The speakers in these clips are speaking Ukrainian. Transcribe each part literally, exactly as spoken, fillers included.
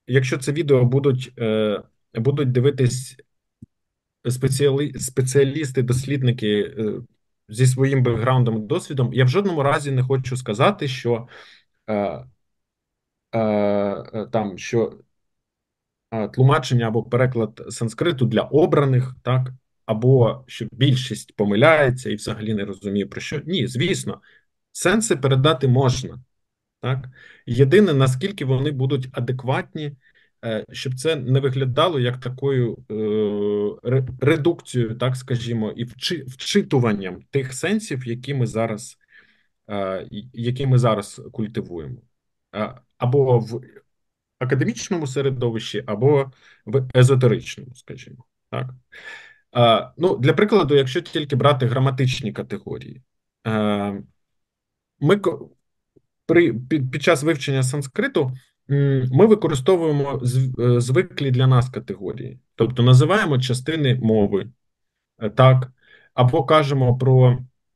якщо це відео будуть, е, будуть дивитись спеціалі, спеціалісти, дослідники е, зі своїм бекграундом і досвідом, я в жодному разі не хочу сказати, що е, е, е, там, що е, тлумачення або переклад санскриту для обраних, так, або що більшість помиляється і взагалі не розуміє про що. Ні, звісно, сенси передати можна. Так? Єдине, наскільки вони будуть адекватні, е, щоб це не виглядало як такою е, ре- редукцією, так скажімо, і вчи- вчитуванням тих сенсів, які ми зараз, е, які ми зараз культивуємо. Е, Або в академічному середовищі, або в езотеричному, скажімо. Так? Е, Ну, для прикладу, якщо тільки брати граматичні категорії, е, ми при під, під час вивчення санскриту ми використовуємо е, звиклі для нас категорії, тобто називаємо частини мови, е, так, або кажемо про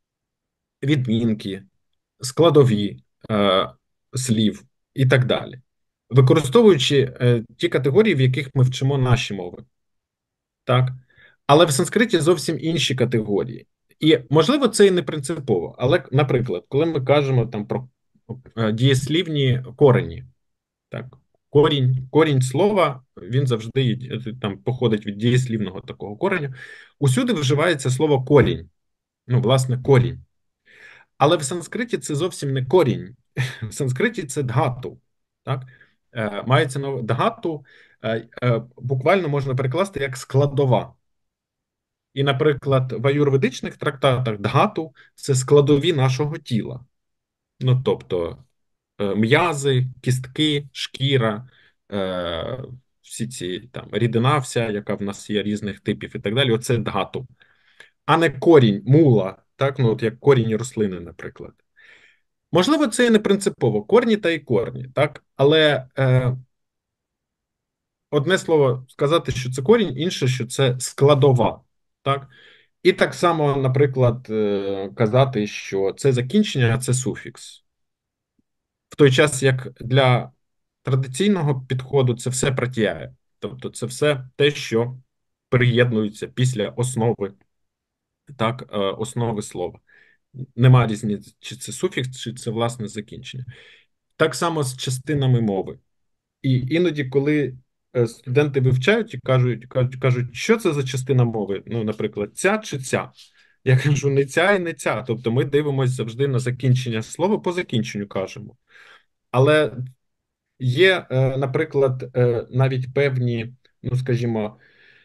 відмінки, складові е, слів і так далі, використовуючи е, ті категорії, в яких ми вчимо наші мови. Так? Але в санскриті зовсім інші категорії. І, можливо, це і не принципово. Але, наприклад, коли ми кажемо там про е, дієслівні корені, так, корінь, корінь слова, він завжди е, там походить від дієслівного такого кореня. Усюди вживається слово корінь. Ну, власне, корінь. Але в санскриті це зовсім не корінь. В санскриті це дгату. Так? Е, Мається на дгату, е, е, буквально можна перекласти як складова. І, наприклад, в аюрведичних трактатах дгату це складові нашого тіла. Ну, тобто е, м'язи, кістки, шкіра, е, всі ці там рідина, вся, яка в нас є різних типів і так далі. Оце дгату, а не корінь, мула, так, ну от як корінь рослини, наприклад. Можливо, це і не принципово, корні та й корні, так, але е, одне слово сказати, що це корінь, інше, що це складова, так. І так само, наприклад, е, казати, що це закінчення, а це суфікс. В той час, як для традиційного підходу це все пратіяє. Тобто це все те, що приєднується після основи, так, е, основи слова. Нема різниці, чи це суфікс, чи це власне закінчення. Так само з частинами мови. І іноді, коли е, студенти вивчають і кажуть, кажуть, кажуть, що це за частина мови? Ну, наприклад, ця чи ця. Я кажу, не ця і не ця. Тобто ми дивимося завжди на закінчення слова, по закінченню кажемо. Але є, е, наприклад, е, навіть певні, ну скажімо,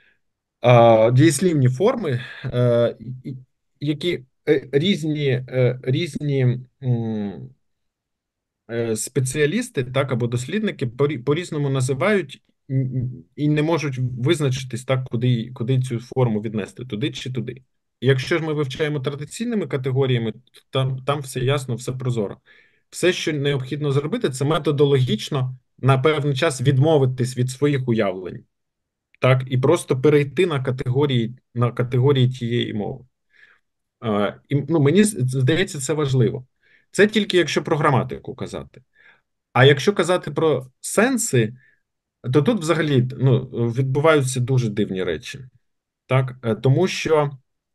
е, дієслівні форми, е, і- які е, різні, е, різні м, е, спеціалісти, так, або дослідники порі- по-різному називають м, і не можуть визначитись так, куди, куди цю форму віднести, туди чи туди. І якщо ж ми вивчаємо традиційними категоріями, то там, там все ясно, все прозоро. Все, що необхідно зробити, це методологічно на певний час відмовитись від своїх уявлень, так, і просто перейти на категорії, на категорії тієї мови. А, і, ну, мені здається, це важливо. Це тільки якщо про граматику казати. А якщо казати про сенси, то тут взагалі ну, відбуваються дуже дивні речі. Так? Е, Тому що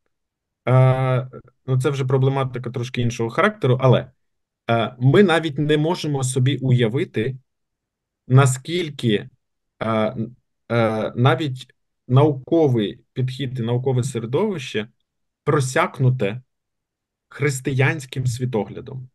е, ну, це вже проблематика трошки іншого характеру, але е, ми навіть не можемо собі уявити, наскільки е, е, навіть науковий підхід і наукове середовище просякнуте християнським світоглядом.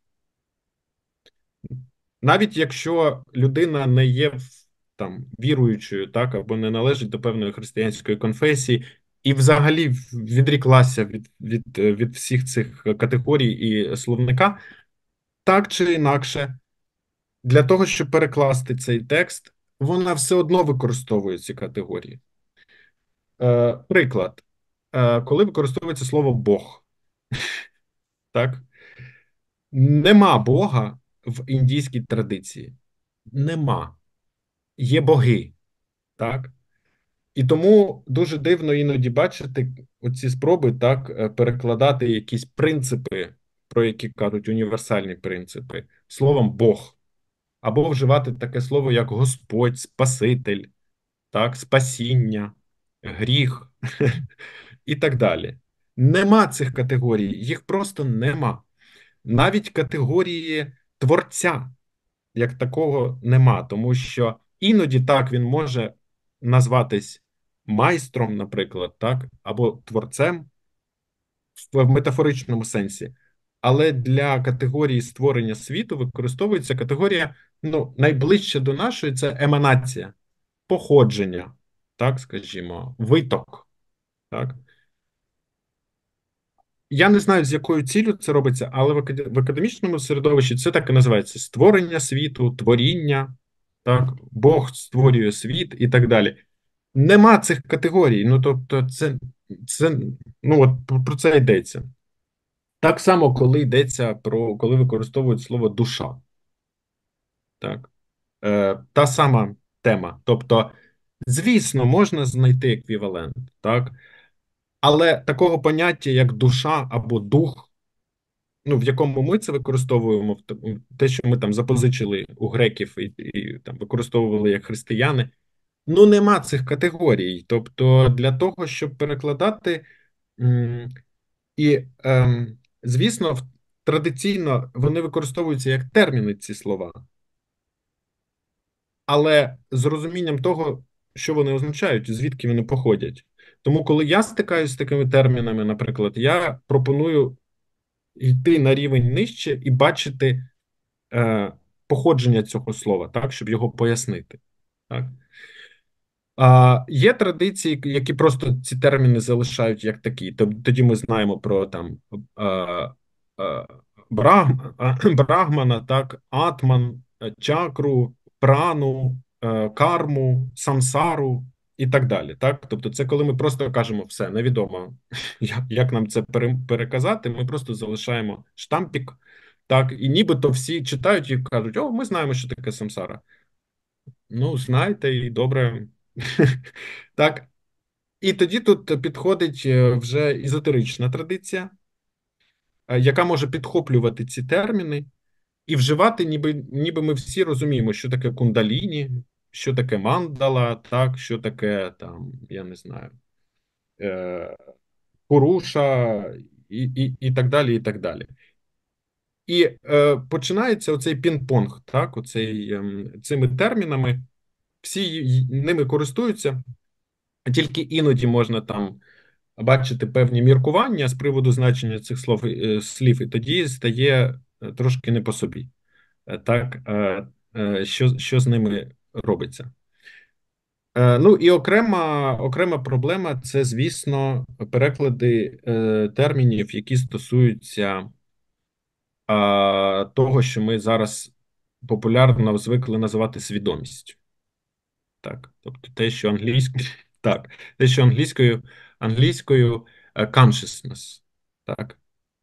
Навіть якщо людина не є там віруючою, так, або не належить до певної християнської конфесії, і взагалі відріклася від, від, від всіх цих категорій і словника, так чи інакше, для того, щоб перекласти цей текст, вона все одно використовує ці категорії. Е, Приклад, е, коли використовується слово Бог, так, нема Бога в індійській традиції. Нема. Є боги, так? І тому дуже дивно іноді бачити оці спроби так е, перекладати якісь принципи, про які кажуть універсальні принципи, словом Бог. або вживати таке слово, як Господь, Спаситель, так, спасіння, гріх і так далі. Нема цих категорій, їх просто нема. Навіть категорії творця як такого нема, тому що іноді так він може назватись майстром, наприклад, так, або творцем в метафоричному сенсі. Але для категорії створення світу використовується категорія, ну, найближче до нашої це еманація, походження, так скажімо, виток. Так. Я не знаю, з якою ціллю це робиться, але в акад- в академічному середовищі це так і називається: створення світу, творіння, так, Бог створює світ і так далі. Нема цих категорій. Ну, тобто, це, це ну, от про про це йдеться. Так само, коли йдеться про коли використовують слово душа, так, е, та сама тема. Тобто, звісно, можна знайти еквівалент, так, але такого поняття, як душа або дух, ну, в якому ми це використовуємо, в т- те, що ми там запозичили у греків і, і там використовували як християни, ну нема цих категорій. Тобто, для того, щоб перекладати, м, і, ем, звісно, в- традиційно вони використовуються як терміни, ці слова, але з розумінням того, що вони означають, звідки вони походять. Тому, коли я стикаюся з такими термінами, наприклад, я пропоную йти на рівень нижче і бачити е, походження цього слова, так, щоб його пояснити. Так. А, є традиції, які просто ці терміни залишають як такі. Тоб- Тоді ми знаємо про там е, е, браг, е, брахмана, так, атман, е, чакру, прану, е, карму, самсару і так далі. Так? Тобто, це коли ми просто кажемо все, невідомо, як, як нам це пере- переказати. Ми просто залишаємо штампік. Так, і нібито всі читають і кажуть: о, ми знаємо, що таке самсара. Ну, знаєте, і добре. Так. І тоді тут підходить е, вже езотерична традиція, е, яка може підхоплювати ці терміни і вживати, ніби ніби ми всі розуміємо, що таке кундаліні, що таке мандала, так, що таке там, я не знаю, е, пуруша і, і, і так далі, і так далі. І е, починається оцей пінг-понг, так, оцей, ем, цими термінами, всі й- ними користуються, тільки іноді можна там бачити певні міркування з приводу значення цих слов, е, слів, і тоді стає е, трошки не по собі. Е, Так, е, е, що, що з ними робиться? Е, Ну і окрема, окрема проблема це, звісно, переклади е, термінів, які стосуються а, того, що ми зараз популярно звикли називати свідомістю. Так, тобто те, що англійською, так, те, що англійською, англійською е, consciousness, так.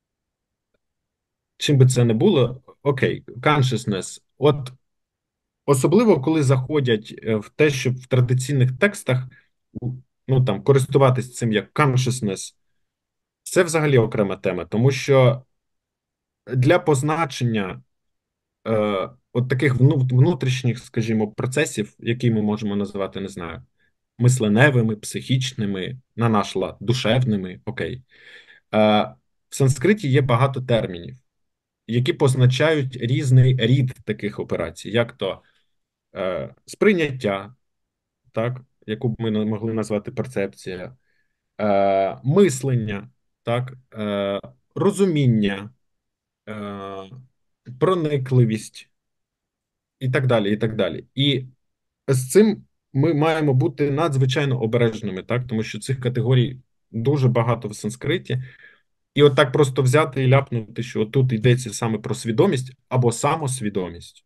Чим би це не було, окей, consciousness. От особливо, коли заходять е, в те, щоб в традиційних текстах, ну там користуватись цим як consciousness, це взагалі окрема тема, тому що для позначення е, от таких вну- внутрішніх, скажімо, процесів, які ми можемо називати, не знаю, мисленевими, психічними, на наш лад, душевними, окей. Е, В санскриті є багато термінів, які позначають різний рід таких операцій, як то е, сприйняття, так, яку б ми не могли назвати перцепція, е, мислення, так, е, розуміння, е, проникливість і так далі, і так далі. І з цим ми маємо бути надзвичайно обережними, так, тому що цих категорій дуже багато в санскриті. І от так просто взяти і ляпнути, що тут йдеться саме про свідомість або самосвідомість,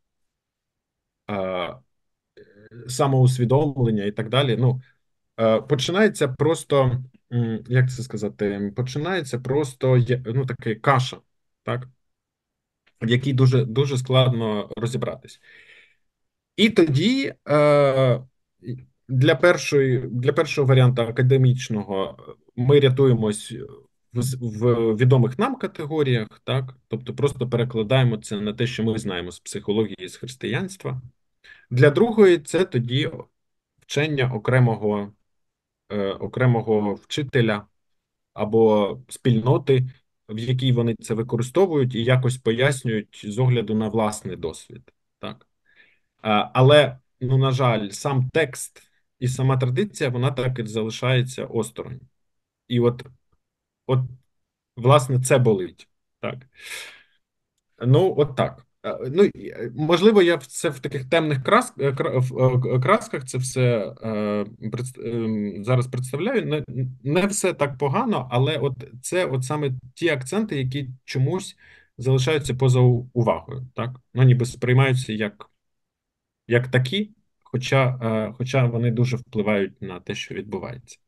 е, самоусвідомлення і так далі. Ну, е, починається просто, м, як це сказати, починається просто є- ну, таке каша, так, в якій дуже, дуже складно розібратись. І тоді е, для першої, для першого варіанту академічного ми рятуємось в, з- в відомих нам категоріях, так? Тобто просто перекладаємо це на те, що ми знаємо з психології, з християнства. Для другої це тоді вчення окремого, е, окремого вчителя або спільноти, в якій вони це використовують і якось пояснюють з огляду на власний досвід. Так? А, але, ну, на жаль, сам текст і сама традиція, вона так і залишається осторонь. І от, от, власне, це болить. Так. Ну, от так. Е, Ну, і, е, можливо, я в- це в таких темних крас, е, кра- в, е, красках це все е, предс- ем, зараз представляю. Не, не все так погано, але от це от саме ті акценти, які чомусь залишаються поза у- увагою. Так? Ну, ніби сприймаються як, як такі, хоча, е, хоча вони дуже впливають на те, що відбувається.